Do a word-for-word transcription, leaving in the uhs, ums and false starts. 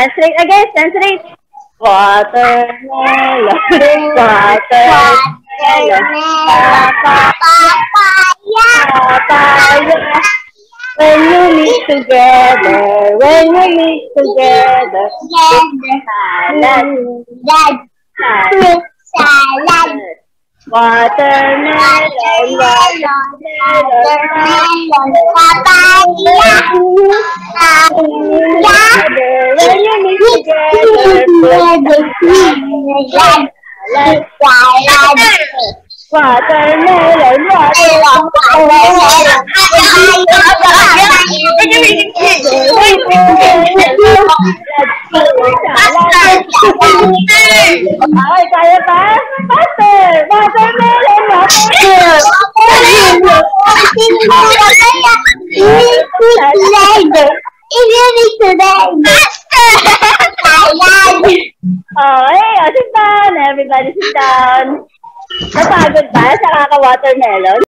Translate again, translate. Watermelon, watermelon, papaya, papaya. When you mix together, when you mix together, salad, salad, salad. Watermelon, watermelon, papaya, papaya. When you mix together, salad, salad. Watermelon, watermelon, ay, kaya pa? Faster! Watermelon, watermelon! Okay, o, sit down. Everybody sit down. Napagod ba sa kaka-watermelon?